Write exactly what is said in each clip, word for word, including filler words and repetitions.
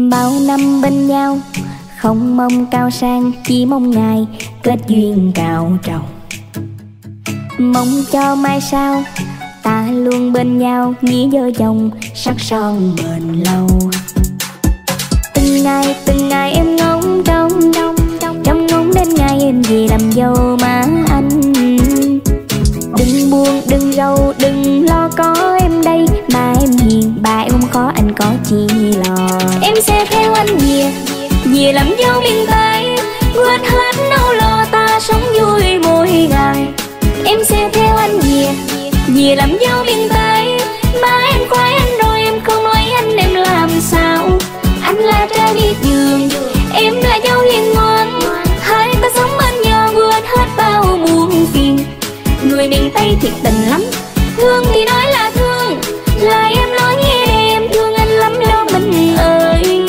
Bao năm bên nhau không mong cao sang, chỉ mong ngày kết duyên cao trầu. Mong cho mai sau ta luôn bên nhau, nghĩa vợ chồng sắc son bền lâu. Từng ngày từng ngày em ngóng trông trông trông ngóng đến ngày em về làm dâu má anh. Đừng buồn đừng rầu đừng lo có em đây, ba em hiền ba em không khó anh có chi lo. Em sẽ theo anh về về làm dâu miền Tây, quên hết nỗi lo ta sống vui mỗi ngày. Em sẽ theo anh về về làm dâu miền Tây, ba em khoái anh rồi em không nói anh em làm sao. Anh là trai biết giường em là dâu hiền ngoan, hai ta sống bên nhau quên hết bao muôn phiền. Người miền Tây thiệt tình lắm, thương thì nói là thương, là em nói nghe em thương anh lắm lo mình ơi.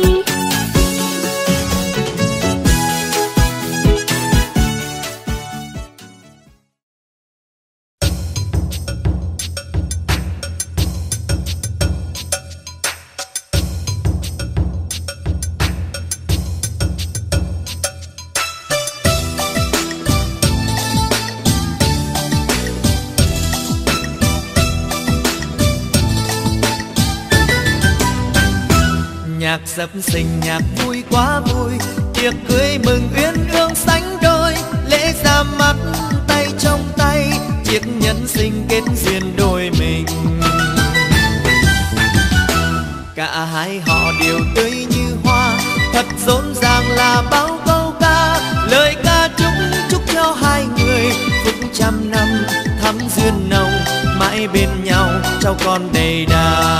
Nhạc dập sinh nhạc vui quá vui, tiệc cưới mừng uyên ương sánh đôi, lễ ra mắt tay trong tay, chiếc nhẫn sinh kết duyên đôi mình. Cả hai họ đều tươi như hoa, thật rộn ràng là bao câu ca, lời ca chúc chúc cho hai người phúc trăm năm thắm duyên nồng, mãi bên nhau cháu con đầy đà.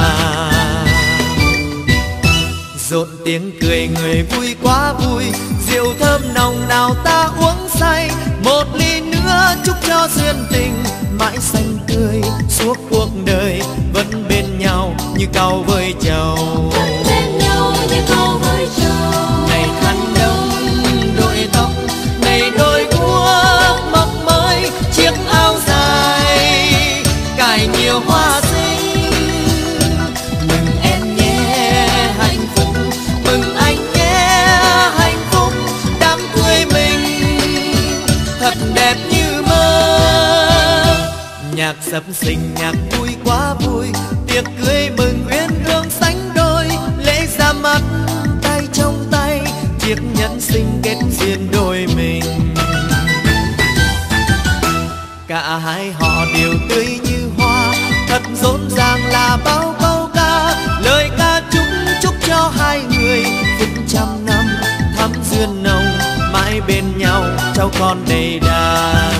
Rộn tiếng cười người vui quá vui, rượu thơm nồng nào ta uống say, một ly nữa chúc cho duyên tình mãi xanh tươi suốt cuộc đời, vẫn bên nhau như cau với trầu. Vẫn bên nhau như cau với trầu. Này khăn đông đội tóc, này đôi guốc mọc mới, chiếc áo dài cài nhiều hoa xinh. Mừng em nhé hạnh phúc, mừng anh nhé hạnh phúc, đám cưới mình thật đẹp như mơ. Nhạc dập sinh nhạc vui quá vui, tiệc cưới mừng uyên ương sánh đôi, lễ ra mắt tay trong tay, chiếc nhẫn sinh kết duyên đôi mình. Cả hai họ đều tươi như hoa, thật rộn ràng là bao câu ca, lời ca chúc chúc cho hai người phúc trăm năm thắm duyên nồng, mãi bên nhau cháu con đầy đàn.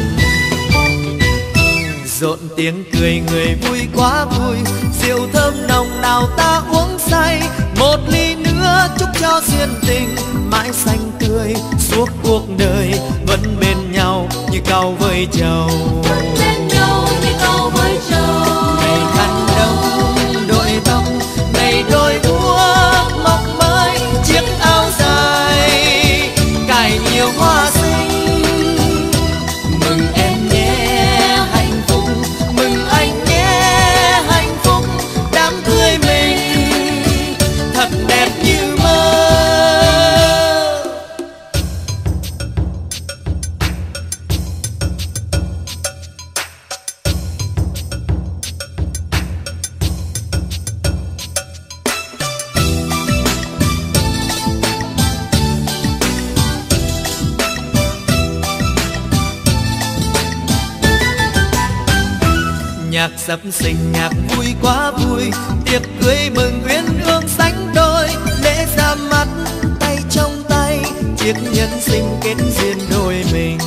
Rộn tiếng cười người vui quá vui, rượu thơm nồng nào ta uống say, một ly nữa chúc cho duyên tình mãi xanh tươi suốt cuộc đời, vẫn bên nhau như cau với trầu. Vẫn bên nhau như cau với trầu. Này khăn đông đội tóc, này đôi guốc mọc mới, chiếc áo dài cài nhiều hoa xinh. Mừng em nhé hạnh phúc, mừng anh nhé hạnh phúc, đám cưới mình thật đẹp như mơ. Nhạc dập sinh nhạc vui quá vui, tiệc cưới mừng uyên ương sánh đôi, lễ ra mắt tay trong tay, chiếc nhẫn sinh kết duyên đôi mình.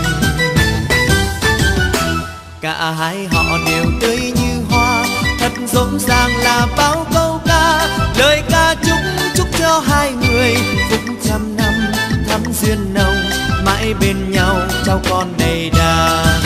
Cả hai họ đều tươi như hoa, thật rộn ràng là bao câu ca, lời ca chúc chúc cho hai người phúc trăm năm thắm duyên nồng, mãi bên nhau cháu con đầy đàn.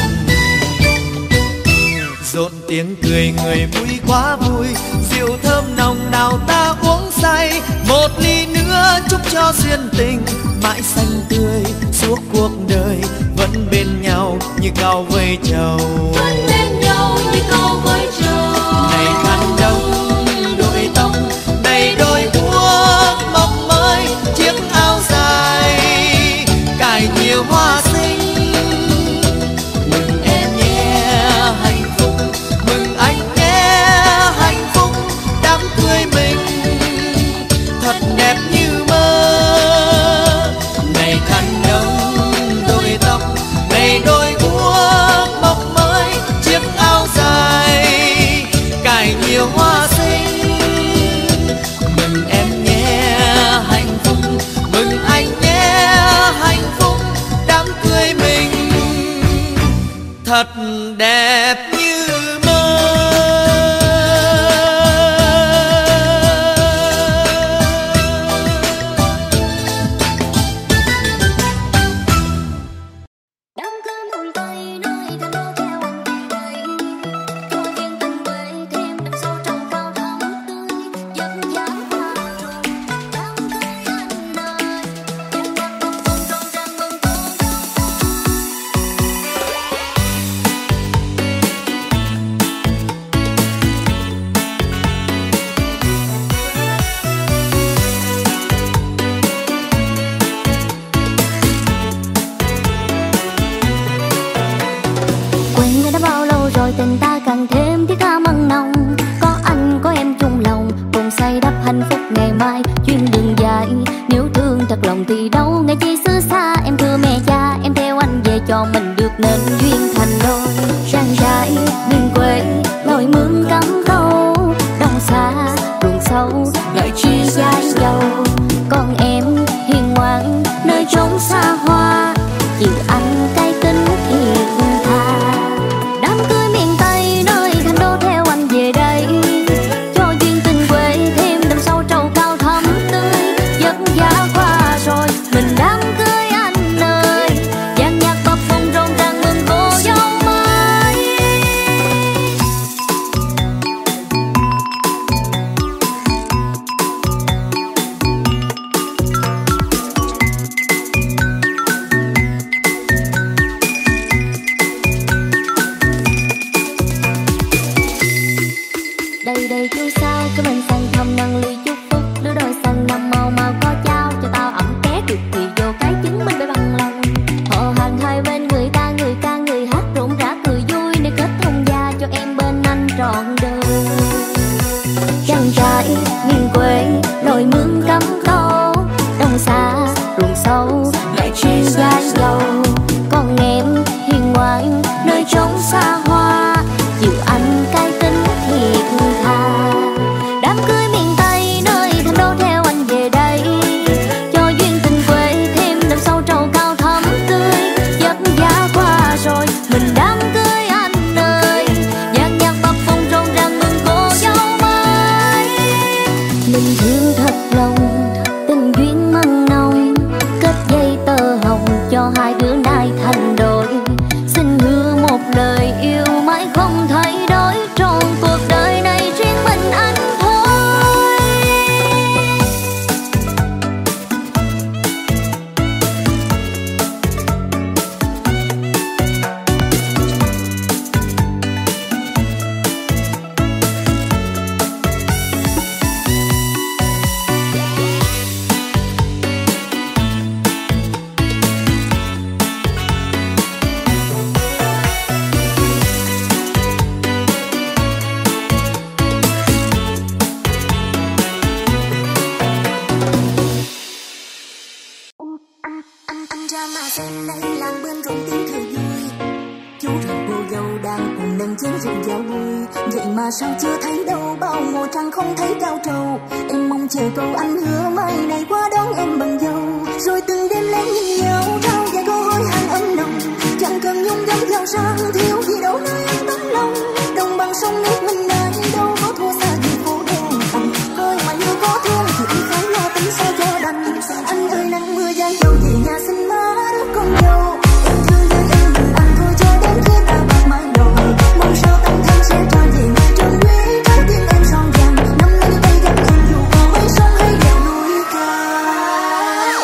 Rộn tiếng cười người vui quá vui, rượu thơm nồng nào ta uống say, một ly nữa chúc cho duyên tình mãi xanh tươi suốt cuộc đời, vẫn bên nhau như cau với trầu. Vẫn bên nhau như cau với trầu. Này khăn đông đội tóc, này đôi nồng. Có anh có em chung lòng, cùng xây đắp hạnh phúc ngày mai. Chuyến đường dài nếu thương thật lòng thì đâu ngày chi xứ xa. Em thưa mẹ cha, em theo anh về cho mình được nên duyên thành đôi. Rang rải miền quê lối mương cắm câu, đông xa ruộng sâu lại chi dài dầu. Còn em hiền ngoan nơi chốn xa hoa, chịu anh cái tính thiệt tha. Đám cưới miền Tây nơi thành đô theo anh về đây, cho duyên tình quê thêm đậm sâu trầu cao thắm tươi. Giấc giá qua rồi mình đám cưới anh ơi, dàn nhạc bập bùng rộn ràng mừng cô dâu mới. Đây đây chú sao cái bên sang thăm nâng ly chúc phúc, đứa đôi sang năm mau mau có trao cho tao ẩm ké được thì vô cái chứng minh phải bằng lòng. Họ hàng hai bên người ta người ca người hát rộn rã cười vui để kết thông gia cho em bên anh trọn đời. Trang trại miền quê lội mương cắm câu, đông xa ruộng sâu lại chi dài dầu. Còn em hiền ngoan nơi chốn xa hoa, chịu anh cái tính thiệt tha. Đám cưới miền Tây nơi thành đô theo anh về đây, cho duyên tình quê thêm đậm sâu trầu cao thắm tươi. Giấc giá qua rồi mình đám cưới anh ơi, dàn nhạc bập bùng rộn ràng mừng cô dâu mới. Mình thương thật lòng tình duyên mặn nồng, kết dây tơ hồng cho hai đứa nay thành đôi. Xin hứa một lời yêu mãi không thay đổi, trọn cuộc đời này riêng mình anh thôi. Anh anh ra mà xem đây làng bên rộn tiếng cười vui, chú rể cô dâu đang cùng nâng chén rượu giao vui. Vậy mà sao chưa thấy đâu, bao mùa trăng không thấy cao trầu. Em mong chờ câu anh hứa mai này qua đón em bằng dâu, rồi từng đêm lén nhìn nhau trao vài câu hối hang ấm nồng. Chẳng cần nhung gấm giàu sang thiếu gì đâu nơi anh tấm lòng. Đồng bằng sông nước mình này đâu có thua xa gì phố đèn tầm. Coi mà như có thương thì anh phải lo tính sao cho đành. Anh ơi nắng mưa giăng dầu về nhà xin má đứa con dâu. Em thương với em mình anh thôi cho đến khi ta bạc mái đầu. Mong sao tăng thêm sẽ cho về nhà tròn quý trái tim em son vàng. Năm nay tay dắt em dù có mấy sông hay đèo núi cao.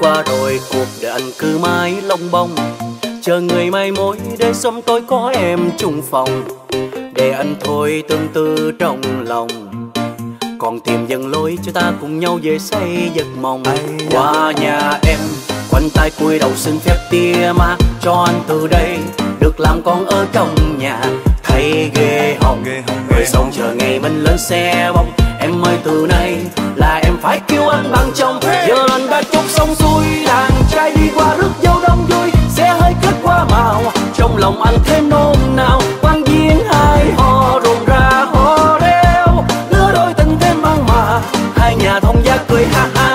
qua rồi cuộc đời anh cứ mãi lông bông, chờ người mai mối để sớm tối có em chung phòng, để anh thôi tương tư trong lòng, còn tìm dần lối cho ta cùng nhau về xây giấc mộng. Qua nhà em quanh tay cúi đầu xin phép tia má cho anh từ đây được làm con ở trong nhà, thấy ghê hồng rồi xong chờ ngày mình lên xe bông. Em ơi từ nay là em phải kêu anh bằng chồng, giờ anh đã chốt xong xuôi, đàn trai đi qua rước dâu đông vui, sẽ hơi kết qua màu trong lòng anh thêm nôn nao, quan viên hai họ rộn ra họ reo, lứa đôi tình thêm mặn mà, hai nhà thông gia cười ha ha.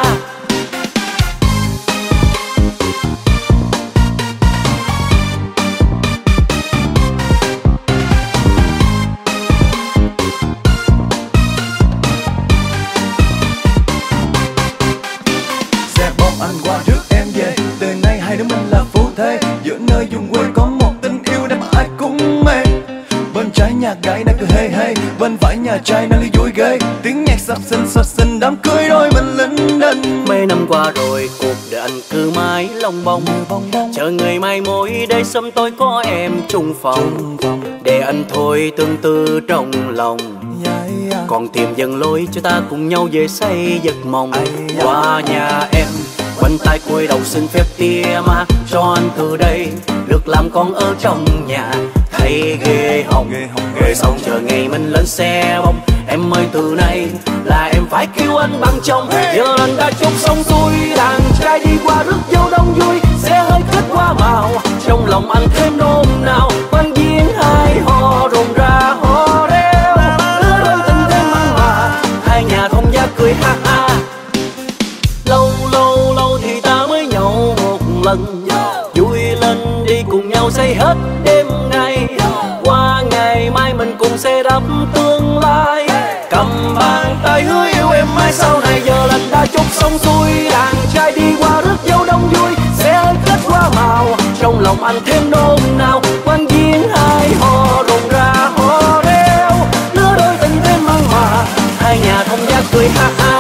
Nhà gái đang cười hey hey, bên phải nhà trai đang đi vui ghê, tiếng nhạc sập sinh sập sinh đám cưới đôi mình linh đinh. Mấy năm qua rồi cuộc đời anh cứ mãi lông bông, chờ người mai mối để sớm tối có em chung phòng, để anh thôi tương tư trong lòng, còn tìm dần lối cho ta cùng nhau về xây giấc mộng. Qua nhà em quanh tay cúi đầu xin phép tia má cho anh từ đây được làm con ở trong nhà, thấy ghê hồng rồi xong chờ ngày mình lên xe bông. Em ơi từ nay là em phải kêu anh bằng chồng, giờ anh đã chốt xong xuôi, đàn trai đi qua rước dâu đông vui, sẽ hơi kết qua màu trong lòng anh thêm nôn nao, quan viên hai họ rộn ra họ reo, lứa đôi tình thêm mặn mà, hai nhà thông gia cười ha ha. Lâu lâu lâu thì ta mới nhậu một lần, vui lên đi cùng nhau xây hết đêm ngày, qua ngày mai mình cùng xây đắp tương lai, cầm bàn tay hứa yêu em mãi sau này, giờ lần đã chốt xong xuôi, đàn trai đi qua rước dâu đông vui, sẽ kết qua màu trong lòng anh thêm nôn nao, quan viên hai họ rộn ra họ reo, lứa đôi tình thêm mặn mà, hai nhà thông gia cười ha ha.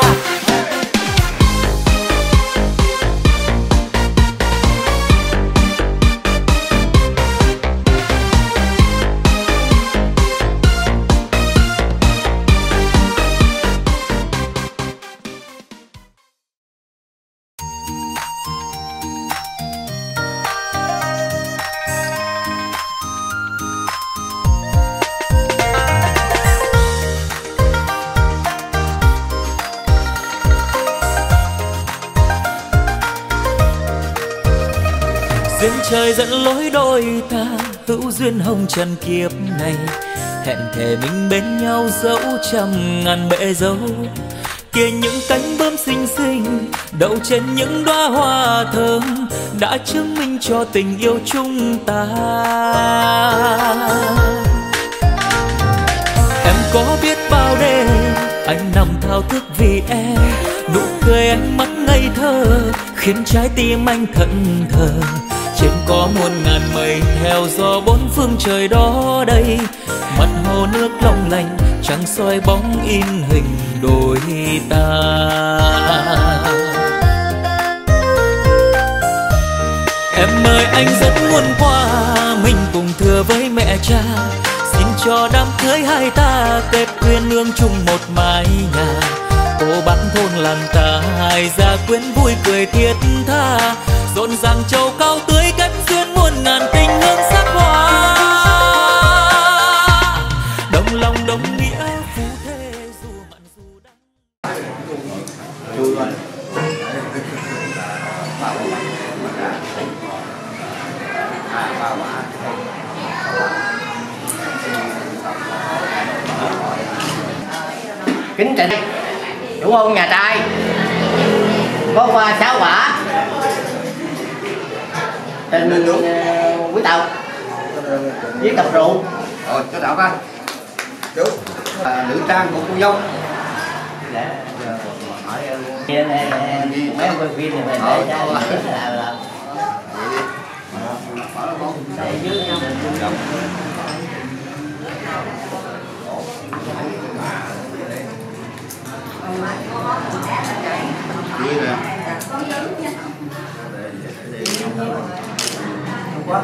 Duyên trời dẫn lối đôi ta, hữu duyên hồng trần kiếp này, hẹn thề mình bên nhau dẫu trăm ngàn bể dâu. Kia những cánh bướm xinh xinh đậu trên những đóa hoa thơm, đã chứng minh cho tình yêu chúng ta. Em có biết bao đêm anh nằm thao thức vì em, nụ cười ánh mắt ngây thơ khiến trái tim anh thẫn thờ. Trên có muôn ngàn mây theo gió bốn phương trời đó đây, mặt hồ nước long lanh trăng soi bóng in hình đôi ta. Em ơi anh rất muốn qua mình cùng thưa với mẹ cha, xin cho đám cưới hai ta kết quyên nương chung một mái nhà. Cô bác thôn làng ta hai gia quyến vui cười thiết tha, rộn ràng châu cao tưới kết duyên muôn ngàn tình hương sắc hoa. Đồng lòng đồng nghĩa phú thế dù mặn dù đắng. Kính trịnh đúng không nhà trai? Có qua sáu quả tình uh, quý tộc với cặp rượu. Rồi cho đạo coi chú à, nữ trang của cô dâu. Dạ giờ hỏi mấy ông quay phim này mình để cho là là để dưới nhau Đi nè. quá.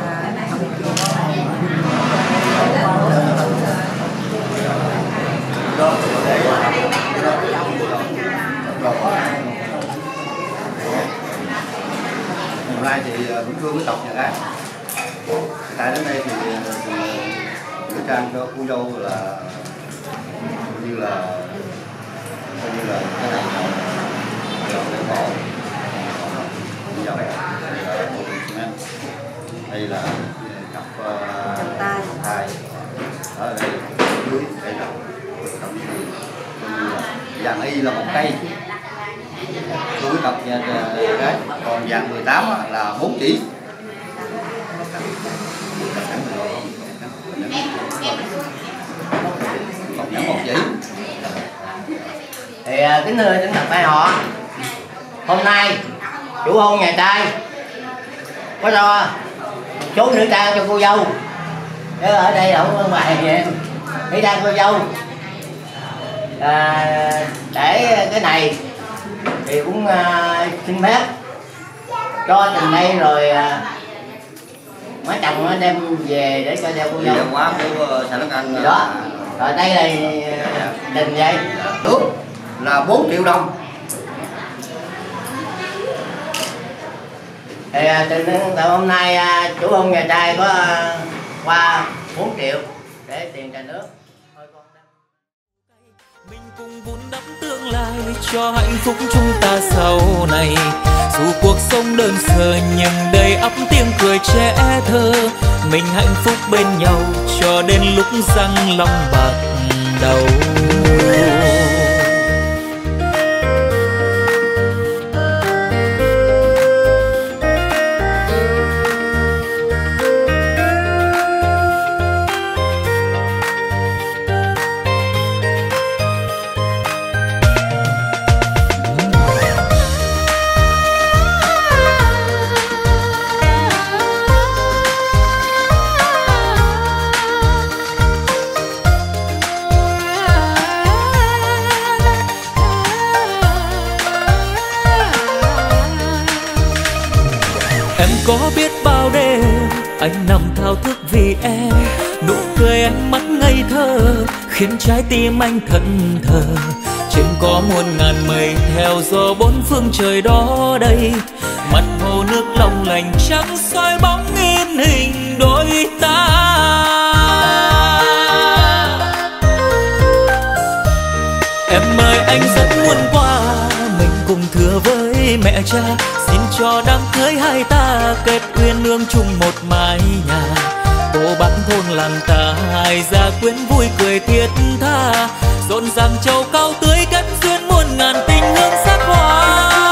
Hôm nay thì cũng thương với tộc nhà gái. Tại đến đây thì gửi trang cho cô dâu là như là coi như là cái này là để bỏ dạo này đây là cặp thai ở đây dưới đây là vàng y là một cây túi cặp nhà gái, còn vàng mười tám là bốn chỉ. Còn nhẫn một chỉ. Thì kính thưa kính thật hai họ, hôm nay chủ hôn nhà trai có cho số nữ trang cho cô dâu, chứ ở đây không có ngoài vậy nữ trang cô dâu à, để cái này thì cũng à, xin phép cho tình đây rồi à, má chồng nó đem về để cho đeo cô dâu quá của Sài Lan Anh đó. Rồi đây là đình vậy đúng là bốn triệu đồng. Thì từ, từ hôm nay chủ hôn nhà trai có qua bốn triệu để tiền trả nước. Mình cùng vun đắp tương lai cho hạnh phúc chúng ta sau này. Dù cuộc sống đơn sơ nhưng đầy ắp tiếng cười trẻ thơ. Mình hạnh phúc bên nhau cho đến lúc răng long bạc đầu. Có biết bao đêm anh nằm thao thức vì em, nụ cười ánh mắt ngây thơ khiến trái tim anh thẫn thờ. Trên có muôn ngàn mây theo gió bốn phương trời đó đây, mặt hồ nước long lanh trắng soi bóng in hình đôi ta. Em ơi anh rất muốn qua mình cùng thưa với mẹ cha, xin cho đám cưới hai ta kết uyên ương chung một mái nhà. Cô bác thôn làng ta hai gia quyến vui cười thiết tha, rộn ràng châu cao tưới kết duyên muôn ngàn tình hương sắc hoa.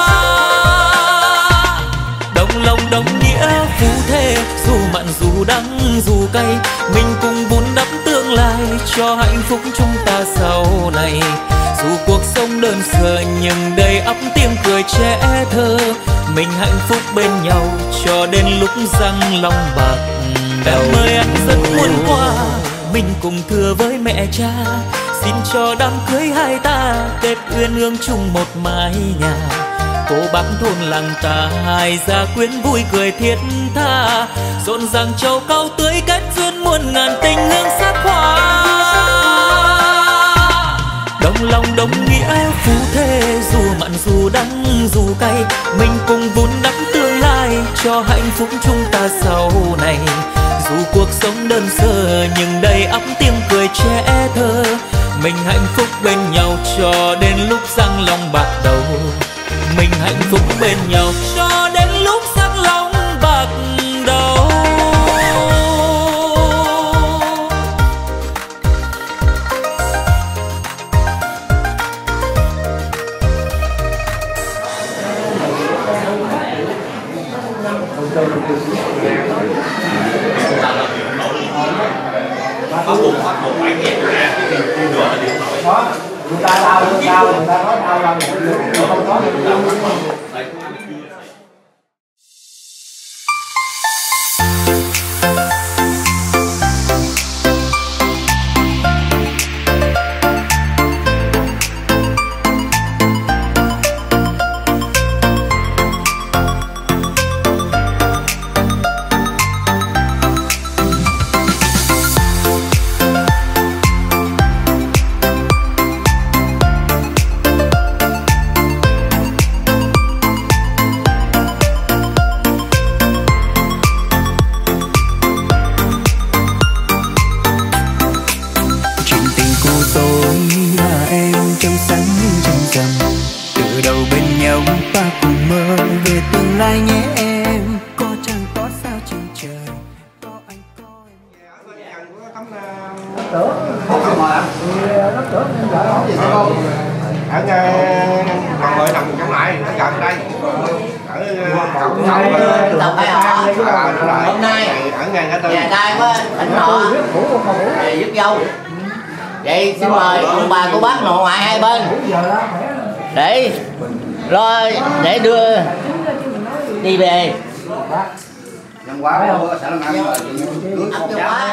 Đồng lòng đồng nghĩa phú thế, dù mặn dù đắng dù cay, mình cùng vun đắp tương lai cho hạnh phúc chúng ta sau này. Dù cuộc sống đơn sơ nhưng đầy ắp tiếng cười trẻ thơ, mình hạnh phúc bên nhau cho đến lúc răng long bạc đầu. Em ơi anh rất muốn qua mình cùng thưa với mẹ cha, xin cho đám cưới hai ta kết uyên ương chung một mái nhà. Cô bác thôn làng ta hai gia quyến vui cười thiết tha, rộn ràng châu cao tưới kết duyên muôn ngàn tình hương sắc hoa. Đồng lòng đồng nghĩa phú thế, dù mặn dù đắng dù cay, mình cùng vun đắp tương lai cho hạnh phúc chúng ta sau này. Dù cuộc sống đơn sơ nhưng đầy ắp tiếng cười trẻ thơ, mình hạnh phúc bên nhau cho đến lúc răng long bạc đầu. Mình hạnh phúc bên nhau cho đến lúc răng long bạc đầu. Bắt buộc bắt buộc phải nghe ra cái nửa là điện thoại. Đó, người ta đau, người ta đau, người ta nói đau đau người không có ở mọi người nằm trong lại nó gần đây ở Tổng phải họ hôm nay ở ngay ngã tư nhà trai có thỉnh họ về giúp dâu. Vậy xin mời ông bà cô bác nội ngoại hai bên để lo để đưa đi về. Nhân quá sẽ làm ăn rồi cưới con cháu.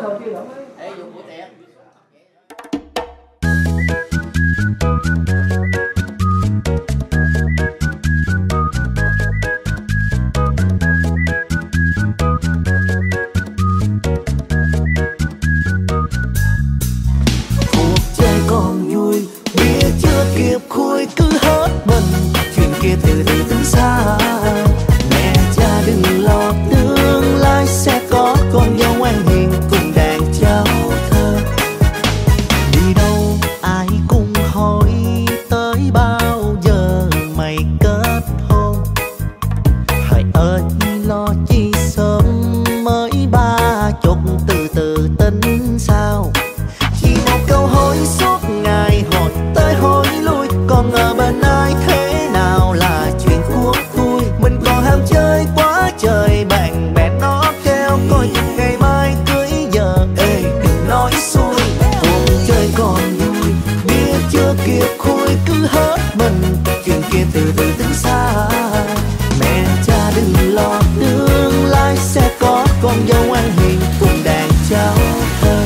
Từ từ tính xa mẹ cha đừng lo tương lai sẽ có con dâu ngoan hiền cùng đàn cháu thơ. Đi đâu ai cũng hỏi tới bao giờ mày kết hôn. Hãy ơi lo chi sớm mới ba chục từ từ tính sao. Chỉ một câu hỏi suốt ngày hỏi tới hỏi lui còn ở bên ai thế nào là chuyện của tôi. Mình còn ham chơi quá trời bạn bè nó kêu coi chừng ngày mai cưới giờ. Ê đừng nói xui cuộc chơi còn vui bia chưa kịp khui cứ hết mình chuyện kia từ từ tính xa. Mẹ cha đừng lo tương lai sẽ có con dâu ngoan hiền cùng đàn cháu thơ.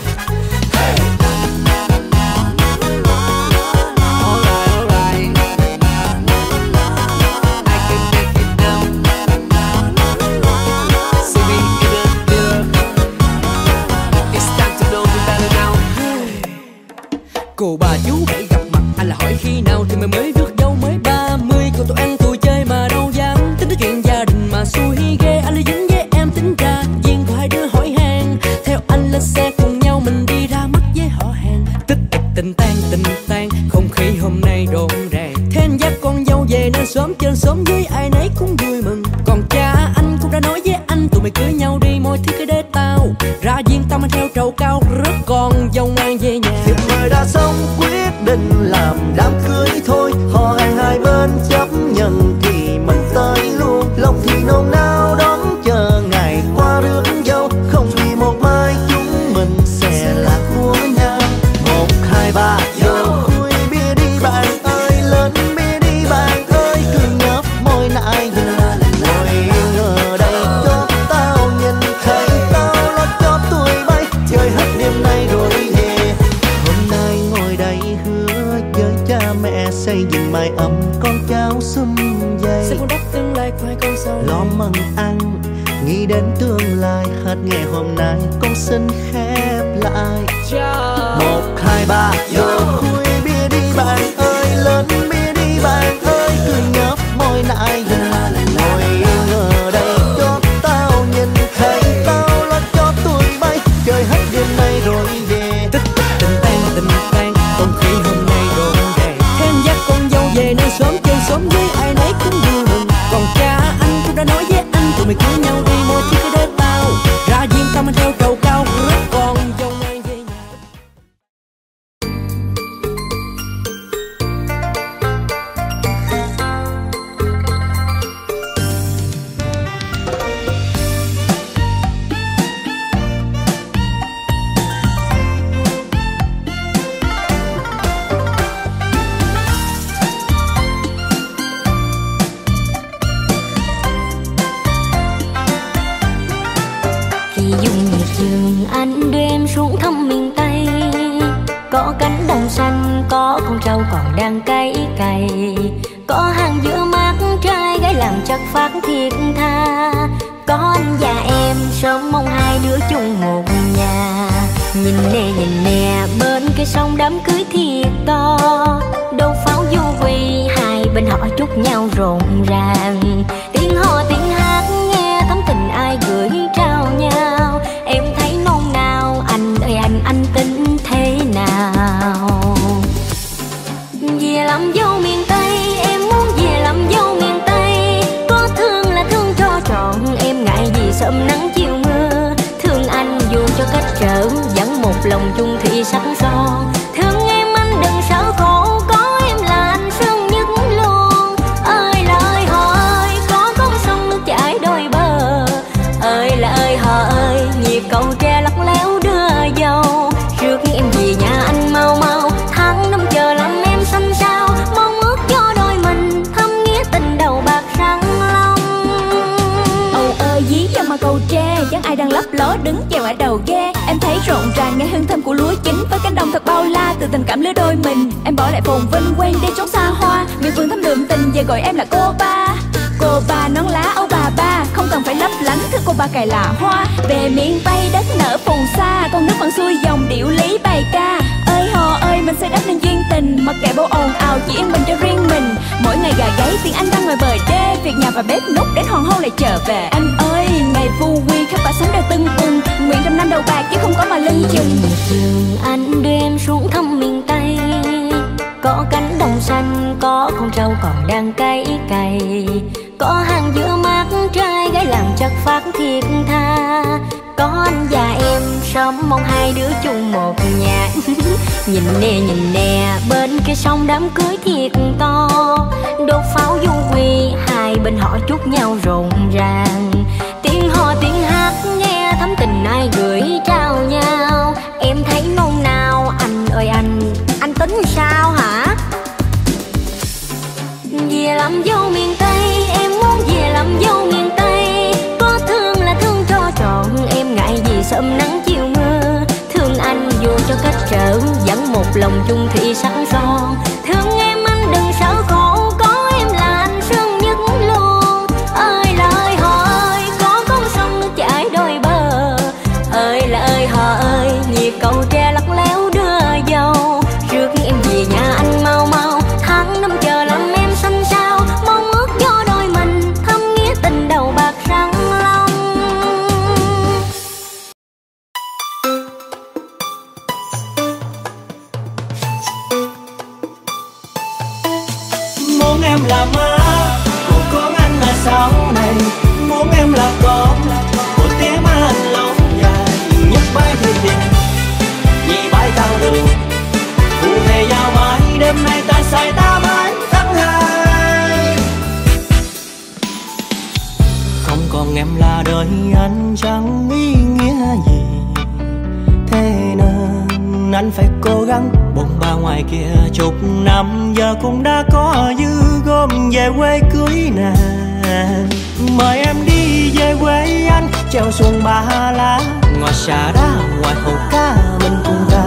Cô bà chú hãy gặp mặt anh là hỏi khi nào thì mày mới rước dâu mới ba mươi. Cô tụi ăn tụi chơi mà đâu dám tính tới chuyện gia đình mà xui ghê. Anh là dính với em tính ra duyên của hai đứa hỏi hàng. Theo anh lên xe cùng nhau mình đi ra mắt với họ hàng. Tích tích tình tan tình tan không khí hôm nay rộn ràng. Thế anh dắt con dâu về nên sớm trên sớm với ai nấy cũng vui mừng. Còn cha anh cũng đã nói với anh tụi mày cưới nhau đi mọi thứ cứ để tao ra duyên tao mang theo trầu cao rước con dâu ngoan về nhà. Thiệp mời đã xong quyết định làm đám cưới thôi. Họ hàng hai bên chấp nhận thì mình tới luôn. Lòng thì nôn nao đón chờ ngày qua rước dâu. Không vì một mai chúng mình sẽ là của nhau. Một hai ba vô khui bia đi bạn ơi. Lên bia đi bạn ơi. Cứ nhấp môi nãy giờ ngồi ở đây cho tao nhìn thấy tao lo cho tuổi bay chơi hết đêm nay rồi về. Hôm nay ngồi đây hứa với cha mẹ xây dựng mái ấm con cháu sum vầy. Sẽ con đất tương lai khoai con sau lo mừng ăn nghĩ đến tương lai hết ngày hôm nay con xin khép lại. Một hai ba vô khui bia đi bạn ơi. Lên bia đi bạn ơi. Cứ nhấp môi nãy giờ ngồi ở đây cho tao nhìn thấy tao lo cho tuổi bay chơi hết đêm nay rồi về. Tích tích tình tan tình tan không khí hôm nay rộn ràng. Thế anh dắt con dâu về nên sớm chơi sớm với ai nấy cũng vui mừng. Còn cha anh cũng đã nói với anh tụi mày cưới nhau đi mọi thứ cứ để tao ra duyên tao mang theo trầu cao rước con dâu ngoan về nhà. Khi dùng nhịp trường anh đưa em xuống thăm miền Tây. Có cánh đồng xanh, có con trâu còn đang cày cày. Có hàng giữa mắt trai gái làm chất phát thiệt tha. Có anh và em sớm mong hai đứa chung một nhà. Nhìn nè nhìn nè bên cái sông đám cưới thiệt to. Đâu pháo vô quy hai bên họ chúc nhau rộn ràng. Tiếng hò tiếng hát nghe thắm tình ai gửi trao nhau. Em thấy nôn nao anh ơi anh anh tính thế nào. Về làm dâu miền Tây em muốn về làm dâu miền Tây. Có thương là thương cho trọn em ngại gì sớm nắng chiều mưa. Thương anh dù cho cách trở vẫn một lòng chung thủy sắt son. ló đứng chèo ở đầu ghe. Em thấy rộn ràng nghe hương thơm của lúa chín, với cánh đồng thật bao la từ tình cảm lứa đôi mình. Em bỏ lại phồn vinh quen đi trốn xa hoa, miền vườn thắm đượm tình về gọi em là cô ba. Cô ba nón lá áo bà ba, không cần phải lấp lánh thứ cô ba cài là hoa. Về miền Tây đất nở phù sa, con nước vẫn xuôi dòng điệu lý bài ca. Ơi hò ơi mình xây đắp nên duyên tình, mặc kệ bao ồn ào chỉ yên bình cho riêng mình. Mỗi ngày gà gáy tiếng Anh đang ngoài bờ đê, việc nhà và bếp núc đến hoàng hôn lại trở về. Anh ơi ngày vu quy khắp cả sống đều tưng bừng, nguyện trăm năm đầu bạc chứ không có mà lưng chừng. Đường anh đưa em xuống thăm miền Tây, có cánh đồng xanh, có con trâu còn đang cày cày, có hàng dừa mát trai gái làng chất phát thiệt tha, có anh và em sống mong hai đứa chung một nhà. Nhìn nè nhìn nè bên kia sông đám cưới thiệt to, đốt pháo du quy hai bên họ chúc nhau rộn ràng, tiếng hò tiếng hát nghe thắm tình ai gửi trao nhau. Em thấy nôn nao anh ơi anh, anh tính sao hả? Về làm dâu miền Tây, em muốn về làm dâu miền Tây, có thương là thương cho trọn, em ngại gì sớm nắng chiều mưa. Thương anh dù cho cách trở, vẫn một lòng chung thủy sẵn son. Thương em anh đừng sợ khổ, có em là anh sương nhất luôn. Ơi là ơi họ ơi, có con sông nước chảy đôi bờ. Ơi là ơi họ ơi, nhịp cầu tre lắc léo đưa dâu. Rước em về nhà anh mau mau, tháng năm chờ làm em xanh sao. Mong ước cho đôi mình thâm nghĩa tình đầu bạc răng long. Muốn em là má của con anh là sau này, muốn em là con của tía má anh lâu dài. Nhấc bãi thuyền điện vì bãi cao đường, phụ thề giao mãi đêm nay ta say ta mãi tháng hai. Không còn em là đời anh chẳng ý nghĩa gì, thế nên anh phải cố gắng bồng ba ngoài kia chục năm, giờ cũng đã có dư gom về quê cưới nè. Mời em đi về quê anh, treo xuồng ba lá, ngoài xà đá ngoài hồ cá mình cùng ra.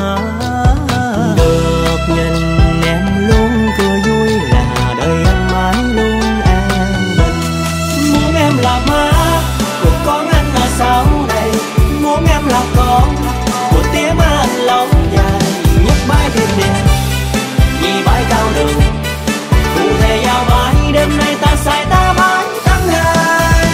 Được nhìn em luôn cười vui là đời anh mãi luôn an bình. Muốn em là má của con anh là sau này, muốn em là con của tía má anh lâu dài. Nhấc bãi thuyền điện vì bãi cao đường, phụ thề giao mãi đêm nay ta say ta mãi tháng hai.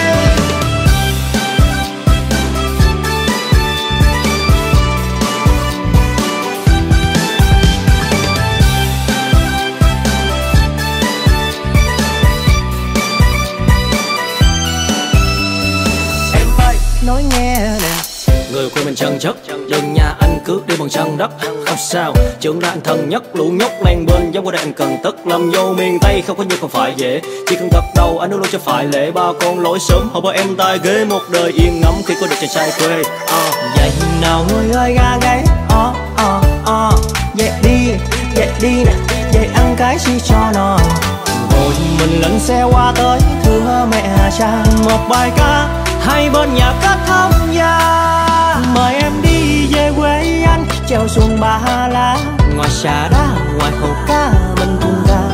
Em ơi nói nghe nè, người quê mình chân chất, đừng nhà anh cướp đi bằng chân đất. Không sao, trưởng ra anh thân nhất, lũ nhóc len bên giống qua đây anh cần tất. Làm dâu miền Tây không có như không phải dễ, chỉ cần gật đầu anh luôn cho phải lễ. Ba con lỗi sớm họ bỏ em tai ghế, một đời yên ngắm khi có được chàng trai quê. À, vậy nào người ơi ga gáy, oh, oh, oh. Vậy đi, vậy đi nè, vậy ăn cái gì cho nó. Rồi mình lên xe qua tới thưa mẹ cha, một bài ca hai bên nhà kết thông gia. Mời em đi về quê anh, treo xuồng ba lá, ngoài xà đá ngoài hồ cá mình cùng ra.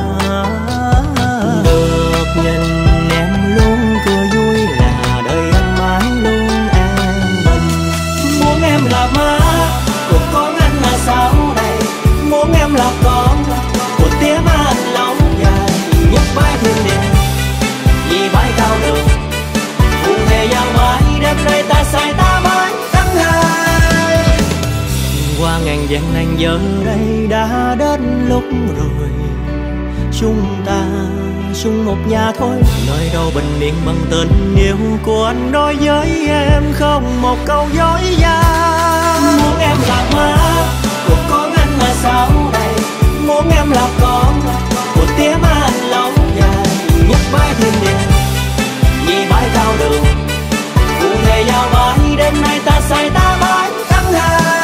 Được nhìn em luôn cười vui là đời anh mãi luôn an bình. Muốn em là má của con anh là sau này, muốn em là con của tía má anh lâu dài. Nhấc bãi thuyền điện vì bãi cao đường, phụ thề giao mãi đêm nay ta say ta mãi tháng hai. Qua ngàn vạn nàng giờ đây đã đến lúc rồi, chúng ta chung một nhà thôi. Nơi đâu bình yên bằng tình yêu của anh đối với em, không một câu dối gian. Muốn em là má của con anh là sau này, muốn em là con của tía má anh lâu dài. Nhấc bãi thuyền điện vì bãi cao đường, phụ thề giao mãi đêm nay ta say ta mãi tháng hai.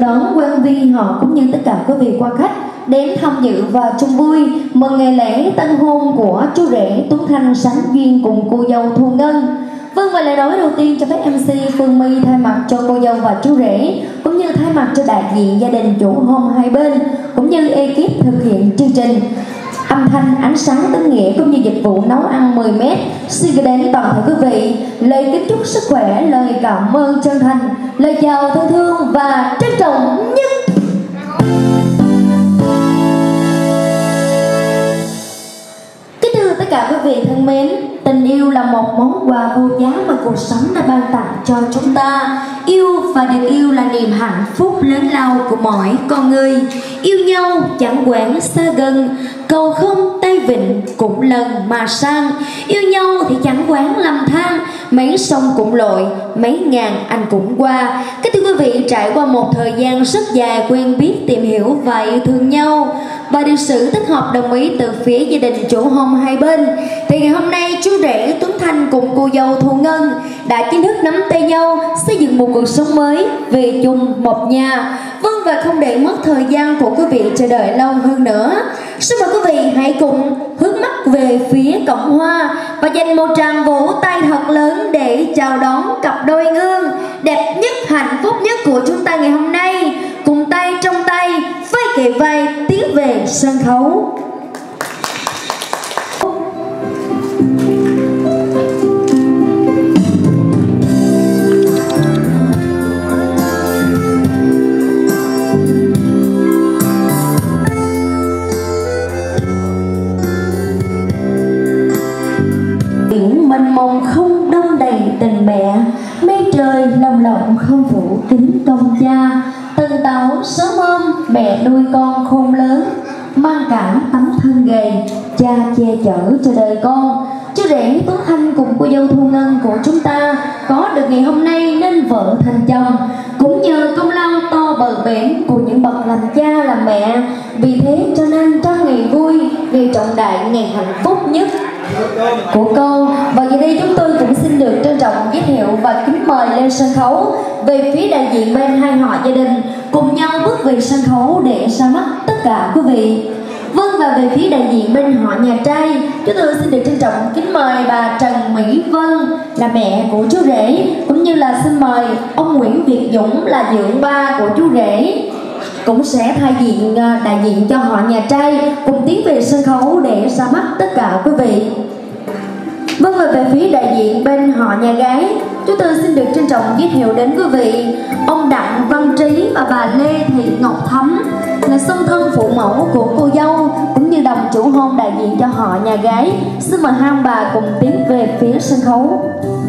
đón quan viên họ cũng như tất cả quý vị quan khách đến tham dự và chung vui mừng ngày lễ tân hôn của chú rể Tuấn Thanh sánh duyên cùng cô dâu Thu Ngân. Vâng, và lời nói đầu tiên cho phép em xê Phương My thay mặt cho cô dâu và chú rể cũng như thay mặt cho đại diện gia đình chủ hôn hai bên cũng như ekip thực hiện chương trình âm thanh, ánh sáng, tính nghĩa cũng như dịch vụ nấu ăn mười mét xin gửi đến toàn thể quý vị lời kính chúc sức khỏe, lời cảm ơn chân thành, lời chào thân thương và trân trọng nhất. Kính thưa tất cả quý vị thân mến, tình yêu là một món quà vô giá mà cuộc sống đã ban tặng cho chúng ta. Yêu và được yêu là niềm hạnh phúc lớn lao của mỗi con người. Yêu nhau chẳng quản xa gần, cầu không tay vịnh cũng lần mà sang. Yêu nhau thì chẳng quản lầm than, mấy sông cũng lội, mấy ngàn anh cũng qua. Kính thưa quý vị, trải qua một thời gian rất dài quen biết, tìm hiểu và yêu thương nhau và được sự tích hợp đồng ý từ phía gia đình chủ hôn hai bên, thì ngày hôm nay chú rể Tuấn Thanh cùng cô dâu Thu Ngân đã chính thức nắm tay nhau xây dựng một cuộc sống mới về chung một nhà. Vâng, và không để mất thời gian của quý vị chờ đợi lâu hơn nữa, xin mời quý vị hãy cùng hướng mắt về phía cổng hoa và dành một tràng vỗ tay thật lớn để chào đón cặp đôi ương đẹp nhất, hạnh phúc nhất của chúng ta ngày hôm nay, cùng tay trong tay, vai kề vai tiến về sân khấu. Mênh mông không đông đầy tình mẹ, mây trời lồng lộng không phủ kính công cha. Từng tàu sớm ôm mẹ nuôi con khôn lớn, mang cả tấm thân gầy cha che chở cho đời con. Chú rể Tuấn Thanh cùng cô dâu Thu Ngân của chúng ta có được ngày hôm nay nên vợ thành chồng cũng nhờ công lao to bờ bến của những bậc làm cha làm mẹ. Vì thế cho nên trong ngày vui, ngày trọng đại, ngày hạnh phúc nhất của con, và giờ đây chúng tôi cũng xin được trân trọng giới thiệu và kính mời lên sân khấu về phía đại diện bên hai họ gia đình cùng nhau bước về sân khấu để ra mắt tất cả quý vị. Vâng, và về phía đại diện bên họ nhà trai, chúng tôi xin được trân trọng kính mời bà Trần Mỹ Vân là mẹ của chú rể, cũng như là xin mời ông Nguyễn Việt Dũng là dượng ba của chú rể cũng sẽ thay diện đại diện cho họ nhà trai cùng tiến về sân khấu để ra mắt tất cả quý vị. Vâng, và về phía đại diện bên họ nhà gái, chúng tôi xin được trân trọng giới thiệu đến quý vị ông Đặng Văn Trí và bà Lê Thị Ngọc Thắm là song thân phụ mẫu của cô dâu cũng như đồng chủ hôn đại diện cho họ nhà gái. Xin mời hai ông bà cùng tiến về phía sân khấu.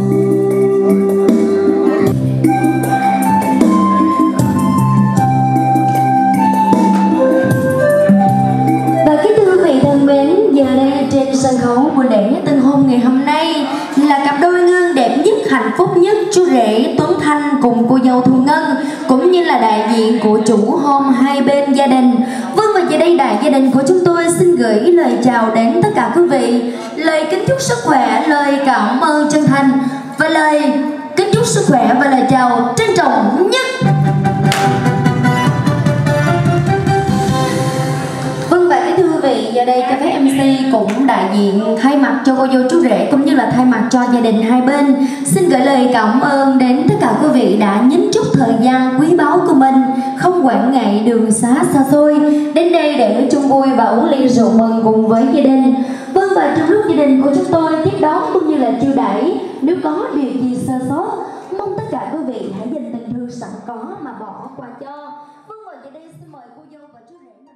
Và kính thưa quý vị thân mến, giờ đây trên sân khấu buổi lễ tân hôn ngày hôm nay là cặp đôi ngương đẹp nhất, hạnh phúc nhất, chú rể Tuấn Thanh cùng cô dâu Thu Ngân cũng như là đại diện của chủ hôn hai bên gia đình. Vâng, và giờ đây đại gia đình của chúng tôi xin gửi lời chào đến tất cả quý vị, lời kính chúc sức khỏe, lời cảm ơn chân thành và lời kính chúc sức khỏe và lời chào trân trọng nhất. Vâng, và kính thưa quý vị, giờ đây cho phép em xê cũng đại diện thay mặt cho cô dâu chú rể cũng như là thay mặt cho gia đình hai bên xin gửi lời cảm ơn đến tất cả quý vị đã nhín chút thời gian quý báu của mình, không quản ngại đường xá xa xôi đến đây để chung vui và uống ly rượu mừng cùng với gia đình. Vâng, và trong lúc gia đình của chúng tôi tiếp đón cũng như là chiêu đãi, nếu có điều gì sơ sót, mong tất cả quý vị hãy dành tình thương sẵn có mà bỏ qua cho. Vâng, và giờ đây xin mời cô dâu và chú rể mình.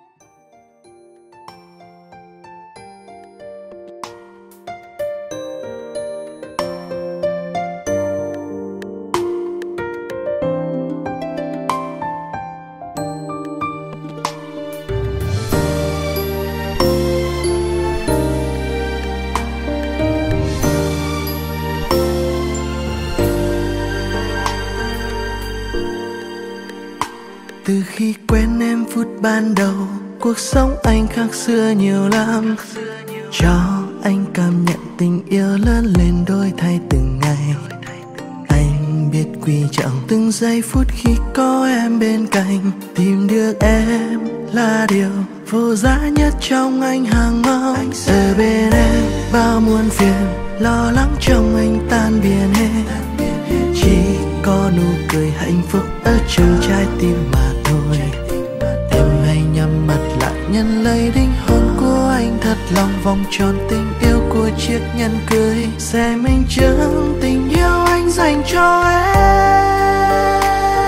Từ khi quen em phút ban đầu, cuộc sống anh khác xưa nhiều lắm. Cho anh cảm nhận tình yêu lớn lên đổi thay từng ngày. Anh biết biết quý trọng từng giây phút khi có em bên cạnh. Tìm được em là điều vô giá nhất trong anh hàng mong. Ở bên em bao muôn phiền, lo lắng trong anh tan biến hết. Chỉ có nụ cười hạnh phúc ở trong trái tim mà thôi. Em hãy nhắm mắt lại nhận lấy linh hồn của anh, thật lòng vòng tròn tình yêu của chiếc nhẫn cưới sẽ minh chứng tình yêu anh dành cho em.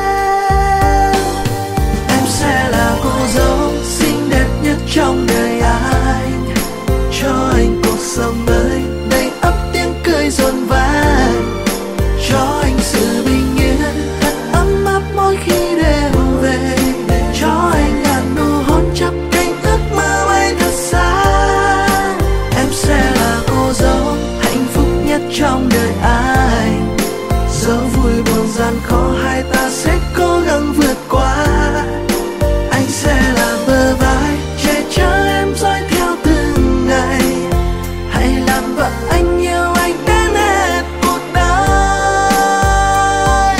Em sẽ là cô dâu xinh đẹp nhất trong đời anh, cho anh cuộc sống mới đầy ắp tiếng cười rộn vang, cho anh sự bình yên thật ấm áp mỗi khi đêm về, cho anh ngàn nụ hôn chắp cánh ước mơ bay thật xa. Em sẽ là cô dâu hạnh phúc nhất trong đời anh, dẫu vui buồn gian khó hai ta sẽ cố gắng vượt qua. Anh sẽ là bờ vai che chở em dõi theo từng ngày, hãy làm vợ anh yêu anh đến hết cuộc đời.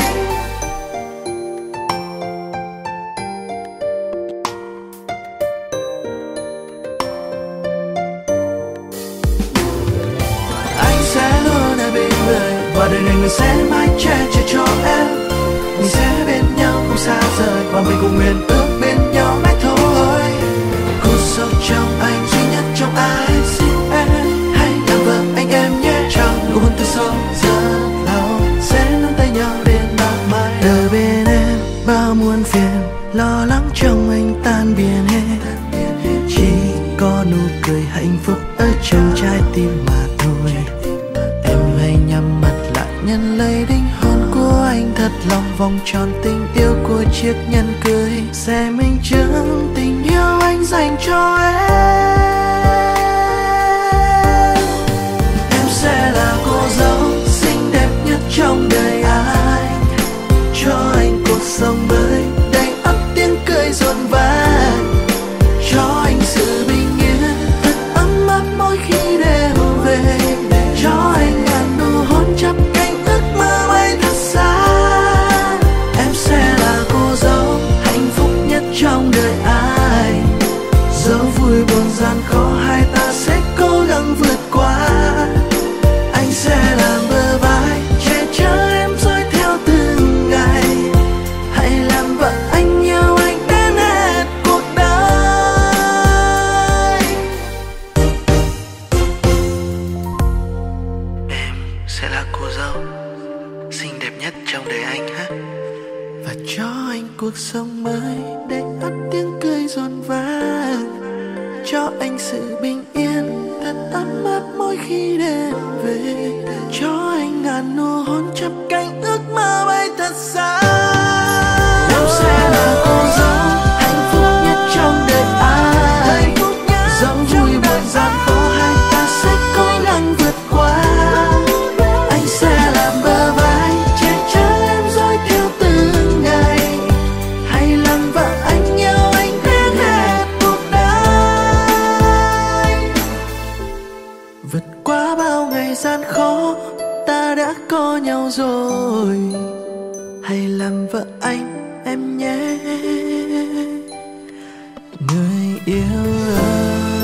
Anh sẽ luôn ở bên người và đời này mình sẽ mãi che chở cho em. Mình sẽ bên nhau không xa rời và mình cùng nguyện ước bên nhau mãi thôi. Cô dâu trong anh duy nhất trong anh, xin em hãy làm vợ anh em nhé. Trong nụ hôn từ sâu rất lâu sẽ nắm tay nhau đến mãi mãi. Đời bên em bao muôn phiền, lo lắng trong anh tan biến hết. Chỉ có nụ cười hạnh phúc ở trong trái tim mà thôi. Em hãy nhắm mắt lại nhận lấy linh hồn của anh, thật lòng vòng tròn tình yêu của chiếc nhẫn cưới sẽ minh chứng tình yêu anh dành cho em. Em sẽ là cô dâu xinh đẹp nhất trong đời anh, cho anh cuộc sống mới đầy ắp tiếng cười rộn vang, cho anh sự bình yên thật ấm áp mỗi khi đêm về, cho anh ngàn nụ hôn chắp cánh ước mơ bay thật xa. Em sẽ là cô dâu hạnh phúc nhất trong đời anh, dẫu vui buồn gian khó hai ta sẽ cố gắng vượt qua. Anh sẽ làm bờ vai che chở em dõi theo từng ngày, hãy làm vợ anh yêu anh đến hết cuộc đời. Em sẽ là cô dâu xinh đẹp nhất trong đời anh ha, và cho anh cuộc sống mới để ắt tiếng cười rộn vang, cho anh sự bình yên thật ấm áp mỗi khi đêm về, cho anh ngàn nụ hôn chắp cánh ước mơ bay thật xa. Em sẽ là cô dâu hạnh phúc nhất trong đời anh, dẫu vui buồn gian khó hai ta sẽ cố gắng vượt qua. Anh sẽ làm bờ vai che chở em dõi theo từng ngày, hãy làm vợ anh yêu anh đến hết cuộc đời. Vượt qua bao ngày gian khó ta đã có nhau rồi, hãy làm vợ anh em nhé người yêu ơi.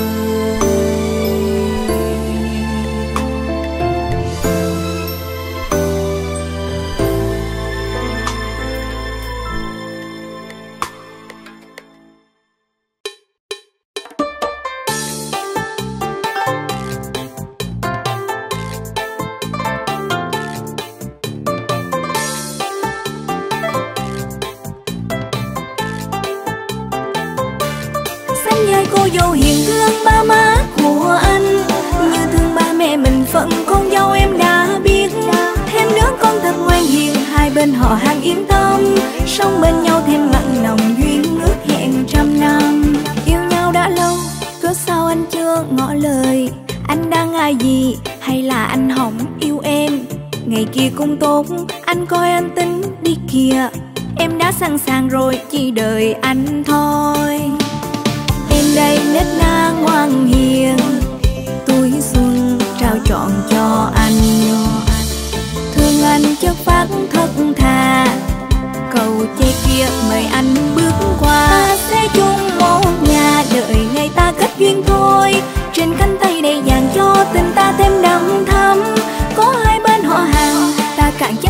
Cô dâu hiền thương ba má của anh, như thương ba mẹ mình phận con dâu em đã biết. Thêm đứa con thật ngoan hiền, hai bên họ hàng yên tâm, sống bên nhau thêm mặn nồng duyên ước hẹn trăm năm. Yêu nhau đã lâu, cớ sao anh chưa ngỏ lời? Anh đang ngại gì hay là anh hỏng yêu em? Ngày kia cũng tốt, anh coi anh tính đi kìa. Em đã sẵn sàng rồi, chỉ đợi anh thôi. Em đây nết na ngoan hiền, tuổi trao trọn cho anh. Thương anh chất phát thật thà,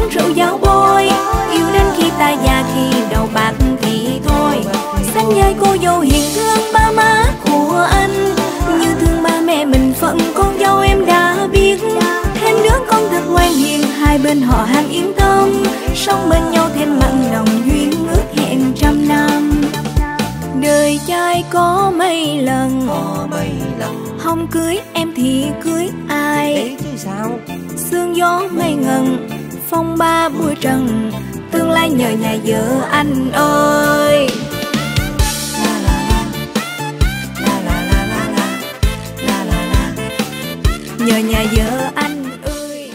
uống rượu giao bôi. Yêu đến khi ta già khi đầu bạc thì thôi. Xanh với cô dâu hiền thương ba má của anh, như thương ba mẹ mình phận con dâu em đã biết. Thêm đứa con thật ngoan hiền, hai bên họ hàng yên tâm, sống bên nhau thêm mặn nồng duyên ước hẹn trăm năm. Đời trai có mấy lần, không cưới em thì cưới ai? Sương gió mây ngần, phong ba bụi trần, tương lai nhờ nhà vợ anh ơi. Nhờ nhà vợ anh ơi.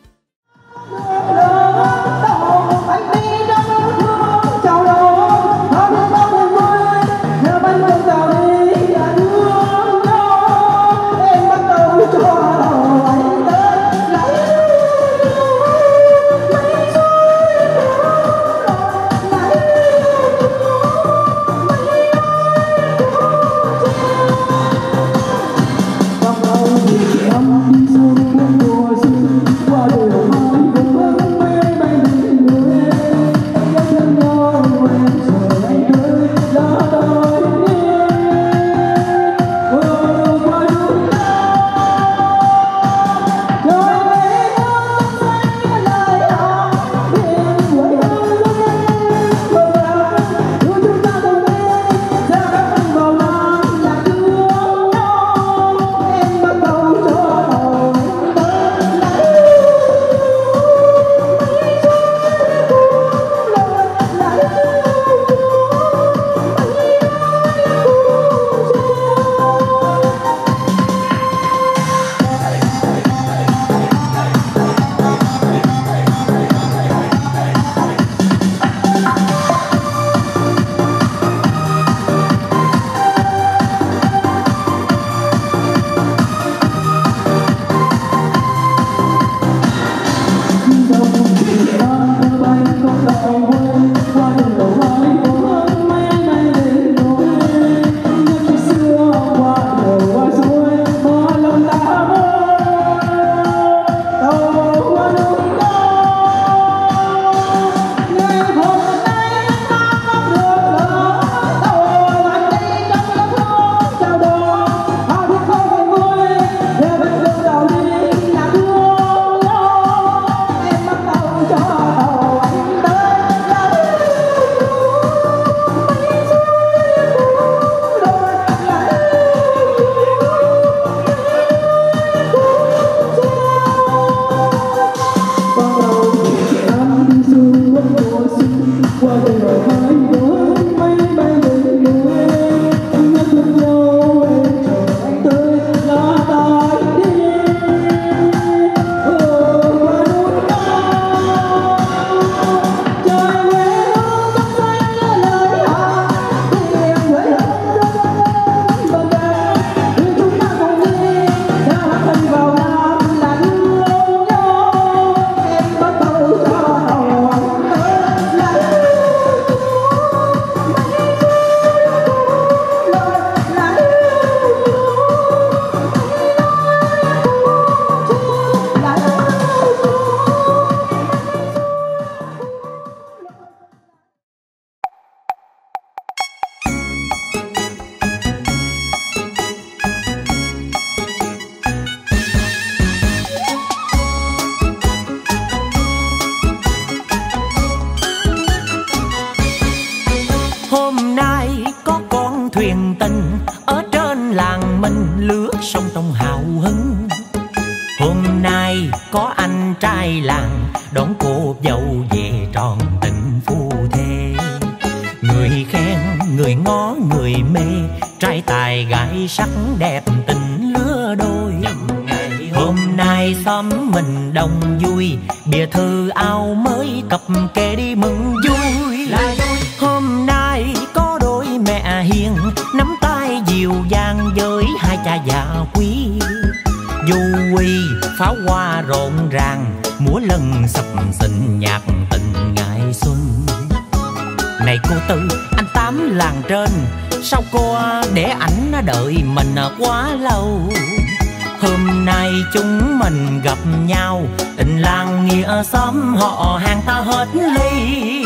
có anh trai làng đón cô dâu về tròn tình phu thê. Người khen, người ngó, người mê, trai tài gái sắc đẹp tình lứa đôi. Hôm nay xóm mình đông vui, bìa thư áo mới cặp kê đi mừng vui. Hôm nay có đôi mẹ hiền nắm tay dịu dàng với hai cha già quý. Du quy pháo hoa rộn ràng, múa lân sập sình nhạc tình ngày xuân. Này cô Tư, anh Tám làng trên, sao cô để ảnh đợi mình quá lâu? Hôm nay chúng mình gặp nhau, tình làng nghĩa xóm họ hàng ta hết ly.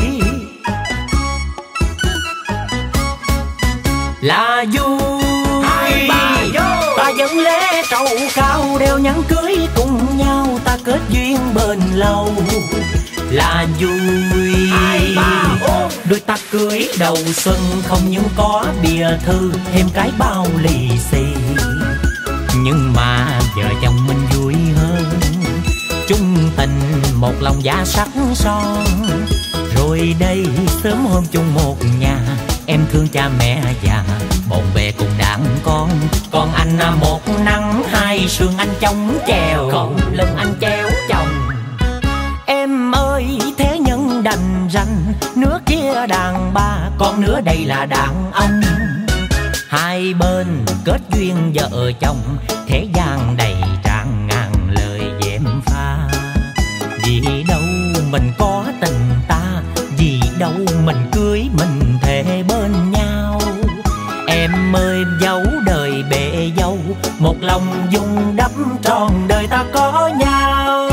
Là vui ta dẫn lễ trầu cao, đeo nhẫn cưới cùng nhau, ta kết duyên bền lâu. Là vui đôi ta cưới đầu xuân, không những có bìa thư thêm cái bao lì xì. Nhưng mà vợ chồng mình vui hơn, chung tình một lòng da sắc son. Rồi đây sớm hôm chung một nhà, em thương cha mẹ già, bộn bề cùng đàn con. Còn anh một nắng hai sương anh chống chèo, còn lưng anh treo chồng. Em ơi thế nhân đành ranh, nước kia đàn bà, còn nữa đây là đàn ông. Hai bên kết duyên vợ chồng, thế gian đầy tràn ngàn lời dèm pha. Vì đâu mình có tình ta, vì đâu mình cưới mình thề bên nhau. Em ơi dấu đời bể dâu, một lòng dung đắp tròn đời ta có nhau.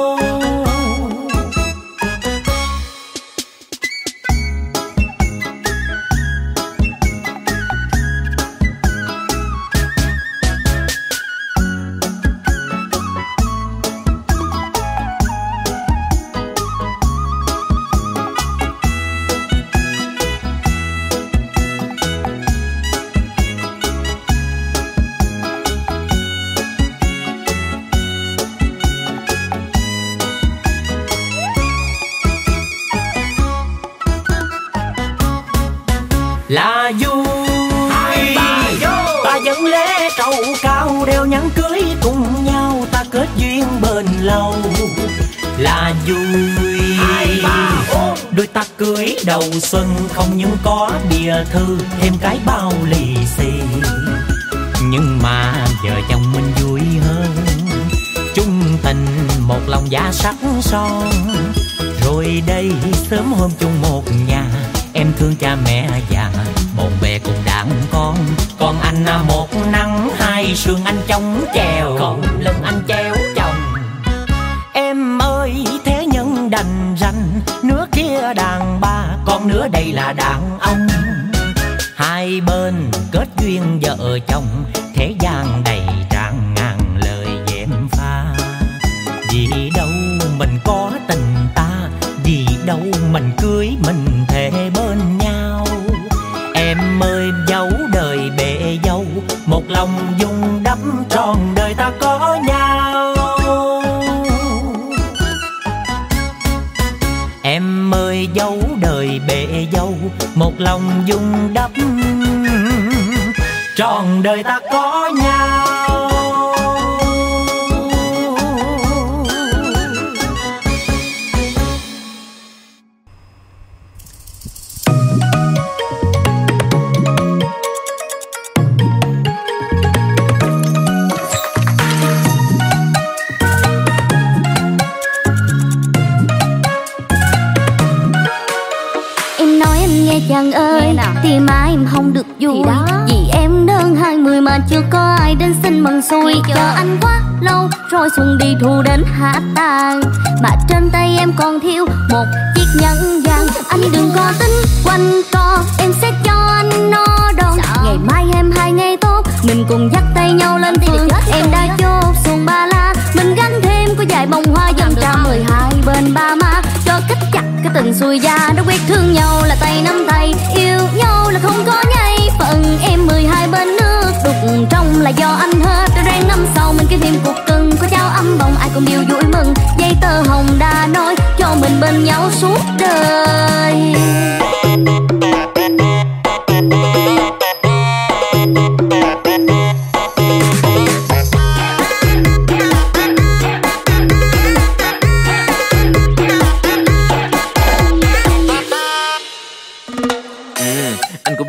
Là vui ta dẫn lễ trầu cao, đeo nhẫn cưới cùng nhau, ta kết duyên bền lâu. Là vui đôi ta cưới đầu xuân, không những có bìa thư thêm cái bao lì xì. Nhưng mà vợ chồng mình vui hơn, chung tình một lòng da sắc son. Rồi đây sớm hôm chung một nhà, em thương cha mẹ già, bộn bề cùng đàn con. Còn anh một nắng hai sương anh chống chèo, còn lưng anh treo chồng. Em ơi thế nhân đành ranh, nước kia đàn bà, còn nữa đây là đàn ông. Hai bên kết duyên vợ chồng, thế gian đầy tràn ngàn lời dèm pha. Vì đâu mình có tình ta, vì đâu mình cưới mình thề bên nhau. Em ơi dấu đời bể dâu, một lòng dung đắp tròn đời ta có nhau. Em ơi dấu đời bể dâu, một lòng dung đắp tròn đời ta có nhau. Chàng ơi thì mà em không được vui, vì em đơn hai mươi mà chưa có ai đến xin mừng xui. Chờ anh quá lâu rồi xuân đi thu đến hạ tàn, mà trên tay em còn thiếu một chiếc nhẫn vàng. Anh đừng có tính quanh co, em sẽ cho anh no đòn. Ngày mai em hai ngày tốt, mình cùng dắt tay nhau lên phường. Em đã chốt xuồng ba la, mình gắn thêm có vài bông hoa dâng trao mười hai bên ba má, cho kết chặt cái tình xuôi da. Đã quyết thương nhau là tay nắm tay, yêu nhau là không có nhây. Phận em mười hai bên nước đục trong là do anh hết. Rồi rang năm sau mình cái phim cuộc cưng, có trao ấm bồng ai cũng đều vui mừng. Dây tơ hồng đã nói cho mình bên nhau suốt đời.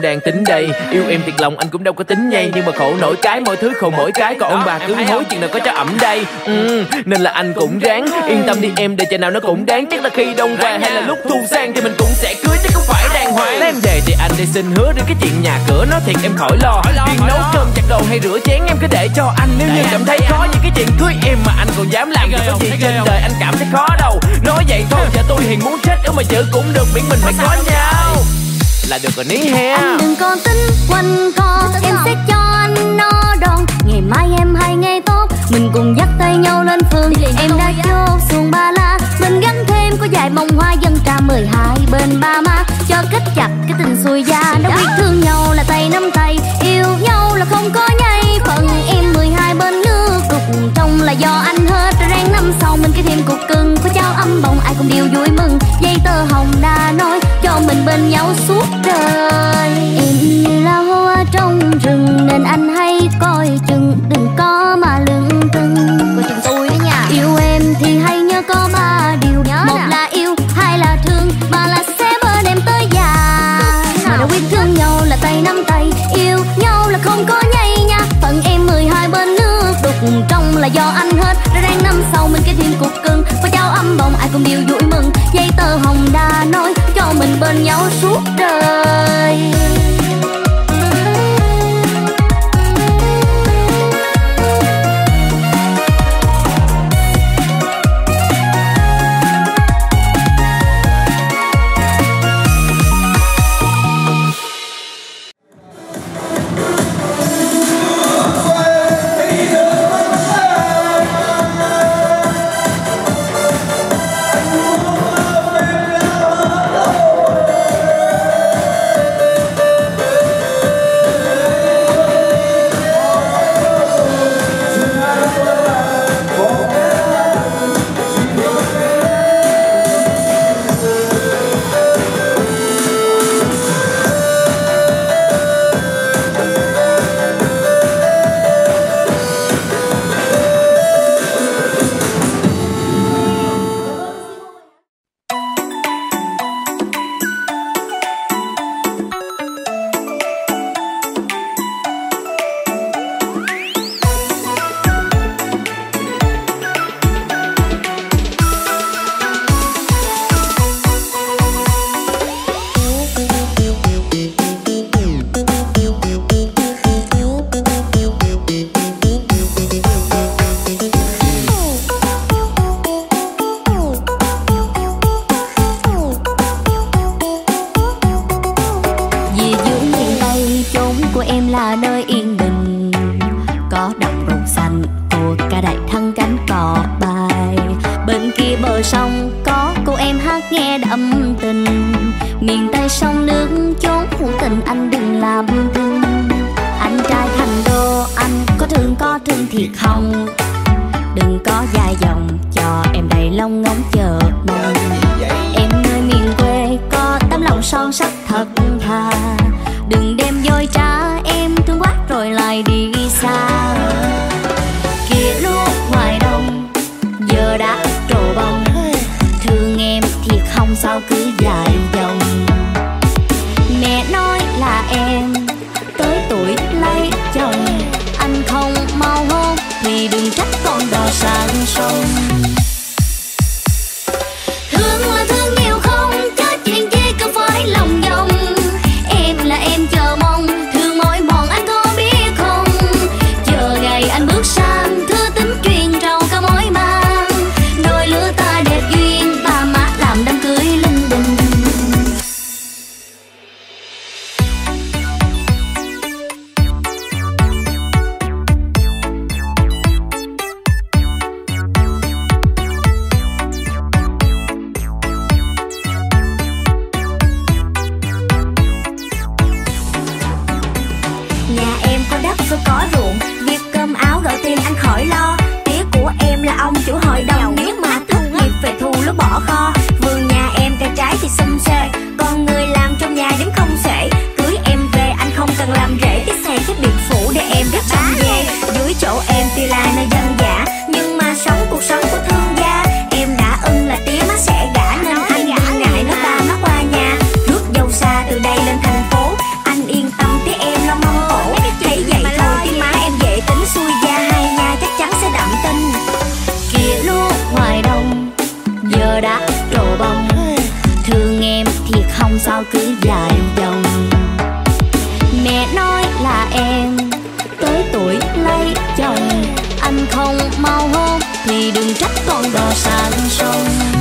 đang tính đây. Yêu em thiệt lòng anh cũng đâu có tính nhây, nhưng mà khổ nổi cái mọi thứ khổ mỗi cái, còn ông bà cứ hối chuyện nào có cho ẩm đây. ừ, Nên là anh cũng ráng yên tâm đi em, để chừng nào nó cũng đáng. Chắc là khi đông vàng hay là lúc thu sang thì mình cũng sẽ cưới, chứ không phải đàng hoàng. Lấy em về thì anh đây xin hứa đến cái chuyện nhà cửa nó thiệt em khỏi lo. Riêng nấu cơm giặt đồ hay rửa chén em cứ để cho anh. Nếu như cảm thấy khó những cái chuyện cưới em mà anh còn dám làm thì có gì trên đời anh cảm thấy khó đâu. Nói vậy thôi giờ tôi hiền muốn chết ở mà chữ cũng được, miễn mình phải có nhau là được rồi ní he. Anh đừng có tính quanh co, em sẽ cho anh no đòn. Ngày mai em hay ngày tốt, mình cùng dắt tay nhau lên phường. Em đã chốt xuồng ba la, mình gắn thêm có vài bông hoa dân trà mười hai bên ba má, cho kết chặt cái tình xuôi da. Đã biết thương nhau là tay nắm tay, yêu nhau là không có nhây. Phần em mười hai bên nước cục trong là do anh hết. Ráng năm sau mình cái thêm cục cưng, có trao âm bồng ai cũng đều vui mừng. Dây tơ hồng đã nói cho mình bên nhau suốt đời. Em như là hoa trong rừng nên anh hay coi chừng, đừng có mà lưng tưng. Coi chừng tôi đó nha. Yêu em thì hãy nhớ có ba điều. Nhớ một nè. Là yêu, hai là thương, ba là sẽ bên em tới già. Mà đã quyết thương nhau là tay nắm tay, yêu nhau là không có nhây nha. Phần em mười hai bên nước đục trong là do anh hết. Rồi đang năm sau mình cái thêm cục cưng, có trao âm bồng ai cũng đều vui mừng. Dây tơ hồng đã nói cho mình bên nhau suốt đời. xong sao cứ dài dòng. Mẹ nói là em tới tuổi lấy chồng, anh không mau hôn thì đừng trách con đò sang sông.